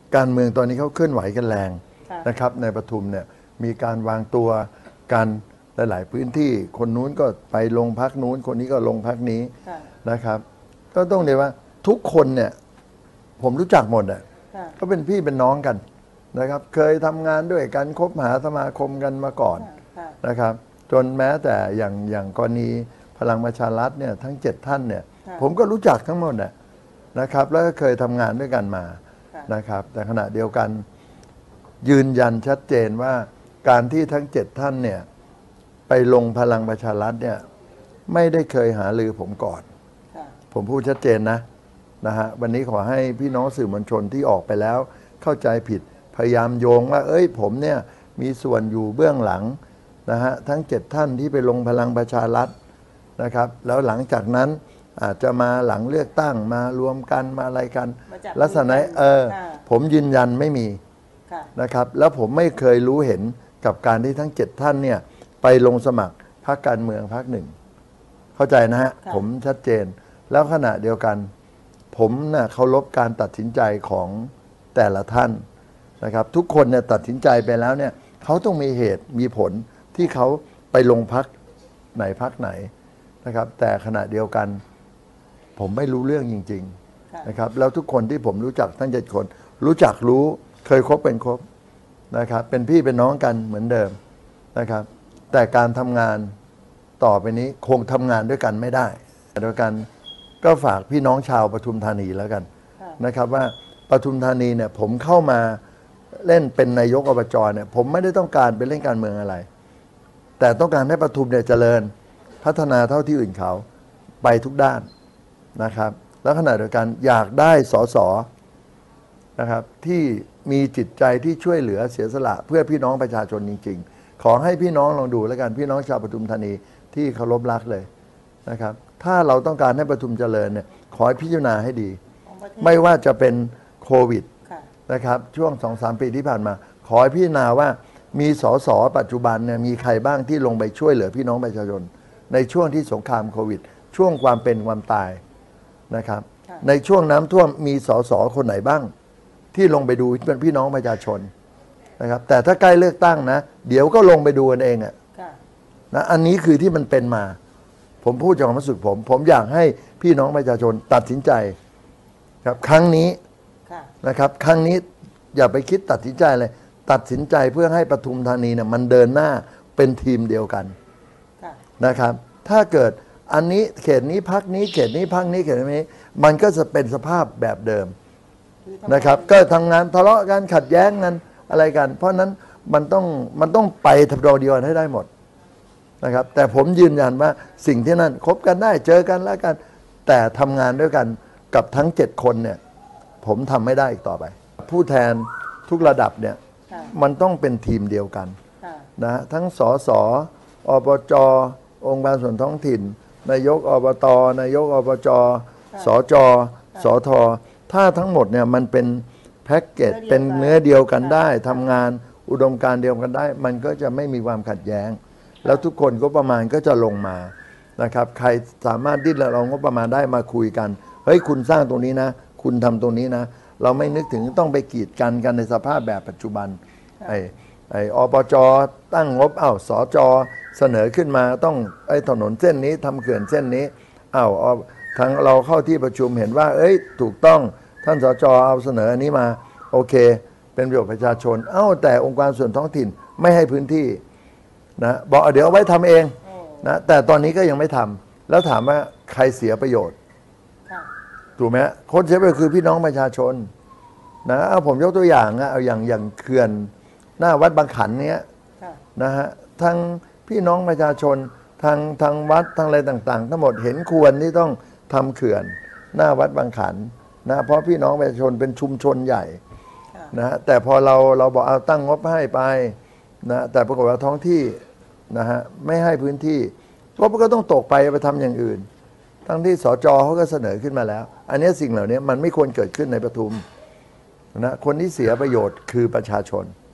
การเมืองตอนนี้เขาเคลื่อนไหวกันแรงนะครับในปทุมเนี่ยมีการวางตัวกันหลายๆพื้นที่คนนู้นก็ไปลงพักนู้นคนนี้ก็ลงพักนี้นะครับก็ต้องเรียกว่าทุกคนเนี่ยผมรู้จักหมดอ่ะก็เป็นพี่เป็นน้องกันนะครับเคยทำงานด้วยกันคบหาสมาคมกันมาก่อนนะครับจนแม้แต่อย่างกรณีพลังประชารัฐเนี่ยทั้ง7ท่านเนี่ยผมก็รู้จักทั้งหมดนะครับแล้วก็เคยทำงานด้วยกันมานะครับแต่ขณะเดียวกันยืนยันชัดเจนว่าการที่ทั้ง7ท่านเนี่ยไปลงพลังประชารัฐเนี่ยไม่ได้เคยหารือผมก่อนผมพูดชัดเจนนะฮะวันนี้ขอให้พี่น้องสื่อมวลชนที่ออกไปแล้วเข้าใจผิดพยายามโยงว่าผมเนี่ยมีส่วนอยู่เบื้องหลังนะฮะทั้ง7ท่านที่ไปลงพลังประชารัฐนะครับแล้วหลังจากนั้นอาจจะมาหลังเลือกตั้งมารวมกันมาอะไรกันลักษณะผมยืนยันไม่มีนะครับแล้วผมไม่เคยรู้เห็นกับการที่ทั้ง7ท่านเนี่ยไปลงสมัครพรรคการเมืองพรรคหนึ่งเข้าใจนะฮะผมชัดเจนแล้วขณะเดียวกันผมน่ะเคารพการตัดสินใจของแต่ละท่านนะครับทุกคนเนี่ยตัดสินใจไปแล้วเนี่ยเขาต้องมีเหตุมีผลที่เขาไปลงพรรคไหนนะครับแต่ขณะเดียวกันผมไม่รู้เรื่องจริงๆนะครับแล้วทุกคนที่ผมรู้จักทั้ง7คนรู้เคยคบเป็นคบนะครับเป็นพี่เป็นน้องกันเหมือนเดิมนะครับแต่การทำงานต่อไปนี้คงทำงานด้วยกันไม่ได้โดยกันก็ฝากพี่น้องชาวปทุมธานีแล้วกันนะครับว่าปทุมธานีเนี่ยผมเข้ามาเล่นเป็นนายกอบจเนี่ยผมไม่ได้ต้องการไปเล่นการเมืองอะไรแต่ต้องการให้ปทุมเนี่ยเจริญพัฒนาเท่าที่อื่นเขาไปทุกด้านนะครับแล้วขณะเดียวกันอยากได้สสนะครับที่มีจิตใจที่ช่วยเหลือเสียสละเพื่อพี่น้องประชาชนจริงๆขอให้พี่น้องลองดูแล้วกันพี่น้องชาวปทุมธานีที่เคารพรักเลยนะครับถ้าเราต้องการให้ปทุมเจริญเนี่ยขอให้พิจารณาให้ดีไม่ว่าจะเป็นโควิดนะครับช่วง 2-3 ปีที่ผ่านมาขอให้พิจารณาว่ามีสสปัจจุบันเนี่ยมีใครบ้างที่ลงไปช่วยเหลือพี่น้องประชาชนในช่วงที่สงครามโควิดช่วงความเป็นความตายนะครับในช่วงน้ำท่วมมีสสคนไหนบ้างที่ลงไปดูเป็นพี่น้องประชาชนนะครับแต่ถ้าใกล้เลือกตั้งนะเดี๋ยวก็ลงไปดูกันเองนะอันนี้คือที่มันเป็นมาผมพูดจากความรู้สึกผมอยากให้พี่น้องประชาชนตัดสินใจครับครั้งนี้นะครับครั้งนี้อย่าไปคิดตัดสินใจเลยตัดสินใจเพื่อให้ปทุมธานีเนี่ยมันเดินหน้าเป็นทีมเดียวกันนะครับถ้าเกิดอันนี้เขตนี้พักนี้เขตนี้พักนี้เขตนี้มันก็จะเป็นสภาพแบบเดิมนะครับก็ทำงานทะเลาะกันขัดแย้งกันอะไรกันเพราะนั้นมันต้องไปทำนองเดียวกันให้ได้หมดนะครับแต่ผมยืนยันว่าสิ่งที่นั่นคบกันได้เจอกันแล้วกันแต่ทำงานด้วยกันกับทั้ง7คนเนี่ยผมทำไม่ได้อีกต่อไปผู้แทนทุกระดับเนี่ยมันต้องเป็นทีมเดียวกันนะทั้งสสอบจองค์การส่วนท้องถิ่นนายกอบตนายกอบจสจสทถ้าทั้งหมดเนี่ยมันเป็นแพ็กเกจเป็นเนื้อเดียวกันได้ทำงานอุดมการณ์เดียวกันได้มันก็จะไม่มีความขัดแย้งแล้วทุกคนก็ประมาณก็จะลงมานะครับใครสามารถดิ้นรนงบประมาณได้มาคุยกันเฮ้ยคุณสร้างตรงนี้นะคุณทำตรงนี้นะเราไม่นึกถึงต้องไปกีดกันในสภาพแบบปัจจุบันไอ้อบจตั้งงบสจเสนอขึ้นมาต้องถนนเส้นนี้ทำเขื่อนเส้นนี้ทางเราเข้าที่ประชุมเห็นว่าถูกต้องท่านสจเอาเสนออันนี้มาโอเคเป็นประโยชน์ประชาชนแต่องค์การส่วนท้องถิ่นไม่ให้พื้นที่นะบอกเดี๋ยวเอาไว้ทำเองนะแต่ตอนนี้ก็ยังไม่ทำแล้วถามว่าใครเสียประโยชน์ถูกไหมคนเสียประโยชน์คือพี่น้องประชาชนนะผมยกตัวอย่างเอาอย่างเขื่อนหน้าวัดบางขันเนี้ยนะฮะทั้งพี่น้องประชาชนทางวัดทางอะไรต่างๆทั้งหมดเห็นควรที่ต้องทำเขื่อนหน้าวัดบางขันนะเพราะพี่น้องประชาชนเป็นชุมชนใหญ่นะแต่พอเราบอกเอาตั้งงบให้ไปนะแต่ปรากฏว่าท้องที่นะฮะไม่ให้พื้นที่ก็ต้องตกไปทำอย่างอื่นทั้งที่สจเขาก็เสนอขึ้นมาแล้วอันนี้สิ่งเหล่านี้มันไม่ควรเกิดขึ้นในปทุมนะคนที่เสียประโยชน์คือประชาชน